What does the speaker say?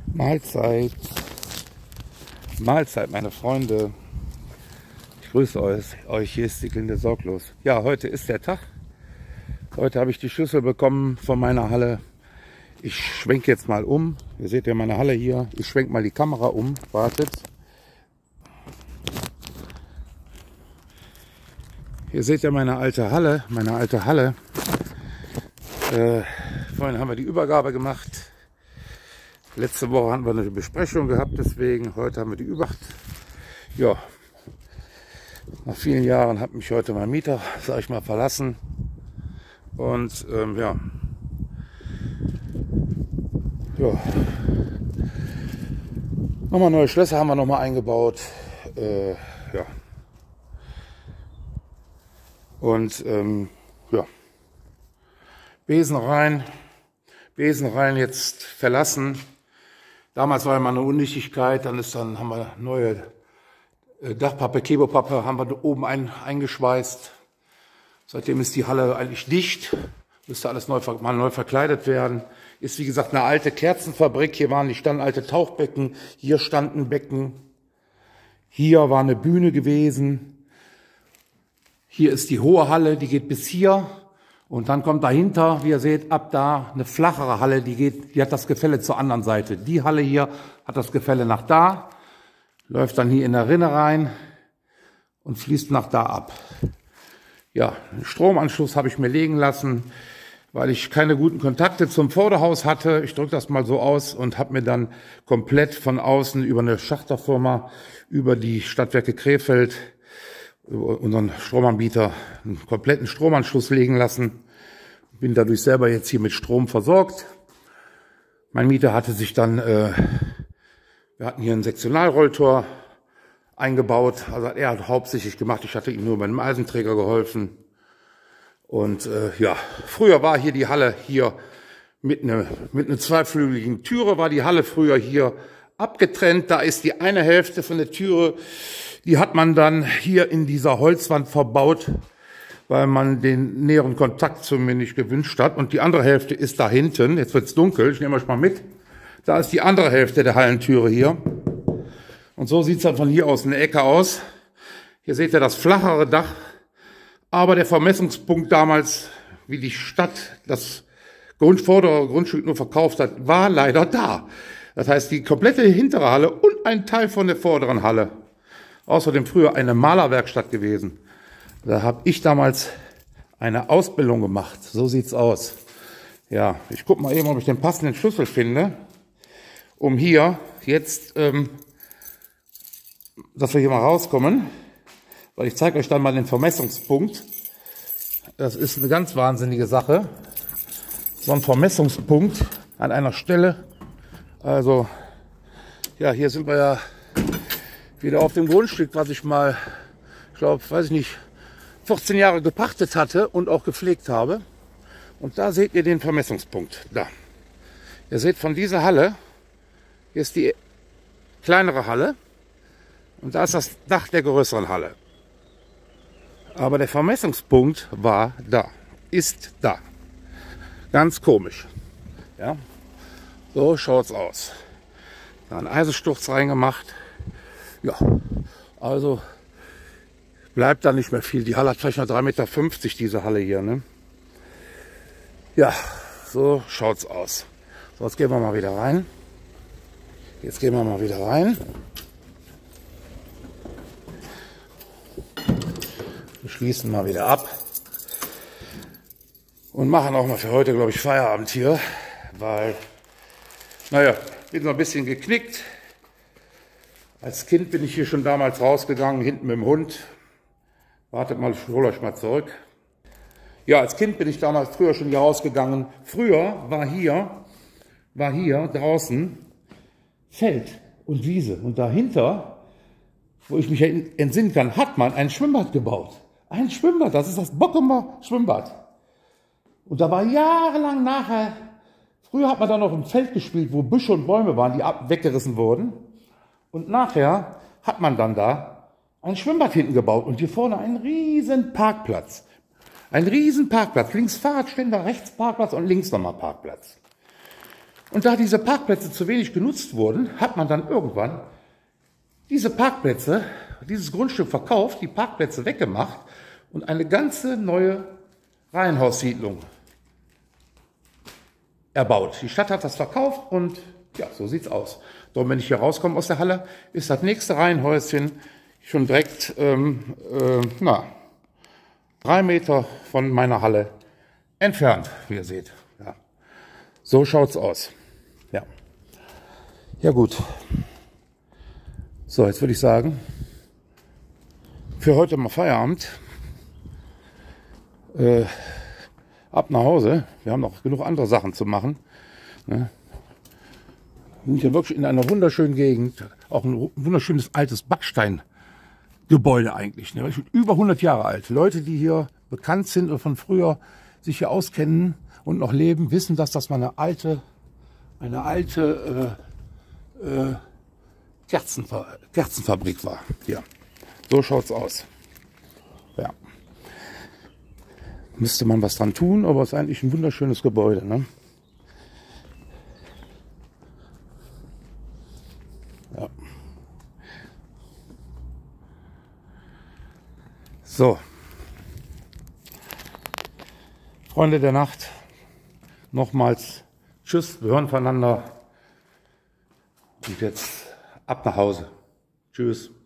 Mahlzeit, Mahlzeit, meine Freunde. Ich grüße euch, hier ist die Glinde Sorglos. Ja, heute ist der Tag. Heute habe ich die Schlüssel bekommen von meiner Halle. Ich schwenke jetzt mal um. Ihr seht ja meine Halle hier. Ich schwenke mal die Kamera um. Wartet. Ihr seht ja meine alte Halle. Vorhin haben wir die Übergabe gemacht. Letzte Woche hatten wir eine Besprechung gehabt, deswegen heute haben wir die Übergabe. Ja, nach vielen Jahren hat mich heute mein Mieter, sag ich mal, verlassen. Und ja. Nochmal neue Schlösser haben wir nochmal eingebaut. Ja. Und ja. Besen rein jetzt verlassen. Damals war immer eine Undichtigkeit, dann haben wir neue Dachpappe, Kebopappe haben wir oben eingeschweißt. Seitdem ist die Halle eigentlich dicht, müsste alles mal neu verkleidet werden. Ist wie gesagt eine alte Kerzenfabrik, hier standen alte Tauchbecken, hier standen Becken, hier war eine Bühne gewesen. Hier ist die hohe Halle, die geht bis hier. Und dann kommt dahinter, wie ihr seht, ab da eine flachere Halle, die hat das Gefälle zur anderen Seite. Die Halle hier hat das Gefälle nach da, läuft dann hier in der Rinne rein und fließt nach da ab. Ja, einen Stromanschluss habe ich mir legen lassen, weil ich keine guten Kontakte zum Vorderhaus hatte. Ich drücke das mal so aus und habe mir dann komplett von außen über eine Schachterfirma, über die Stadtwerke Krefeld, unseren Stromanbieter, einen kompletten Stromanschluss legen lassen. Bin dadurch selber jetzt hier mit Strom versorgt. Mein Mieter hatte sich dann, wir hatten hier ein Sektionalrolltor eingebaut. Also er hat hauptsächlich gemacht, ich hatte ihm nur bei einem Eisenträger geholfen. Und ja, früher war hier die Halle hier mit einer zweiflügeligen Türe, war die Halle früher hier abgetrennt. Da ist die eine Hälfte von der Türe, die hat man dann hier in dieser Holzwand verbaut, weil man den näheren Kontakt zu mir nicht gewünscht hat. Und die andere Hälfte ist da hinten. Jetzt wird's dunkel, ich nehme euch mal mit. Da ist die andere Hälfte der Hallentüre hier. Und so sieht's dann von hier aus in der Ecke aus. Hier seht ihr das flachere Dach. Aber der Vermessungspunkt damals, wie die Stadt das vordere Grundstück nur verkauft hat, war leider da. Das heißt, die komplette hintere Halle und ein Teil von der vorderen Halle. Außerdem früher eine Malerwerkstatt gewesen. Da habe ich damals eine Ausbildung gemacht. So sieht's aus. Ja, ich gucke mal eben, ob ich den passenden Schlüssel finde, um hier jetzt, dass wir hier mal rauskommen. Weil ich zeige euch dann mal den Vermessungspunkt. Das ist eine ganz wahnsinnige Sache. So ein Vermessungspunkt an einer Stelle. Also, ja, hier sind wir ja wieder auf dem Grundstück, was ich mal, ich glaube, 14 Jahre gepachtet hatte und auch gepflegt habe. Und da seht ihr den Vermessungspunkt. Da. Ihr seht von dieser Halle, hier ist die kleinere Halle und da ist das Dach der größeren Halle. Aber der Vermessungspunkt war da, ist da. Ganz komisch. Ja, so schaut's aus. Da einen Eisensturz reingemacht. Ja, also bleibt da nicht mehr viel. Die Halle hat vielleicht noch 3,50 Meter, diese Halle hier. Ne? Ja, so schaut's aus. So, jetzt gehen wir mal wieder rein. Wir schließen mal wieder ab. Und machen auch mal für heute, glaube ich, Feierabend hier. Weil, naja, bin so ein bisschen geknickt. Als Kind bin ich hier schon damals rausgegangen, hinten mit dem Hund. Wartet mal, ich hole euch mal zurück. Ja, als Kind bin ich damals früher schon hier rausgegangen. Früher war hier draußen Feld und Wiese. Und dahinter, wo ich mich entsinnen kann, hat man ein Schwimmbad gebaut. Ein Schwimmbad, das ist das Bockumer Schwimmbad. Und da war jahrelang nachher, früher hat man da noch im Feld gespielt, wo Büsche und Bäume waren, die weggerissen wurden. Und nachher hat man dann da ein Schwimmbad hinten gebaut und hier vorne einen riesen Parkplatz. Ein riesen Parkplatz. Links Fahrradständer, rechts Parkplatz und links nochmal Parkplatz. Und da diese Parkplätze zu wenig genutzt wurden, hat man dann irgendwann diese Parkplätze, dieses Grundstück verkauft, die Parkplätze weggemacht und eine ganze neue Reihenhaussiedlung erbaut. Die Stadt hat das verkauft und ja, so sieht's aus. Darum, wenn ich hier rauskomme aus der Halle, ist das nächste Reihenhäuschen schon direkt 3 Meter von meiner Halle entfernt, wie ihr seht. Ja. So schaut's aus. Ja. Ja gut. So, jetzt würde ich sagen, für heute mal Feierabend. Ab nach Hause. Wir haben noch genug andere Sachen zu machen. Ne? Wir sind hier wirklich in einer wunderschönen Gegend. Auch ein wunderschönes altes Backsteingebäude eigentlich. Ne? Über 100 Jahre alt. Leute, die hier bekannt sind oder von früher sich hier auskennen und noch leben, wissen, dass das mal eine alte Kerzenfabrik war. Hier. So schaut's aus. Ja. Müsste man was dran tun, aber es ist eigentlich ein wunderschönes Gebäude. Ne? Ja. So. Freunde der Nacht, nochmals tschüss, wir hören voneinander und jetzt ab nach Hause. Tschüss.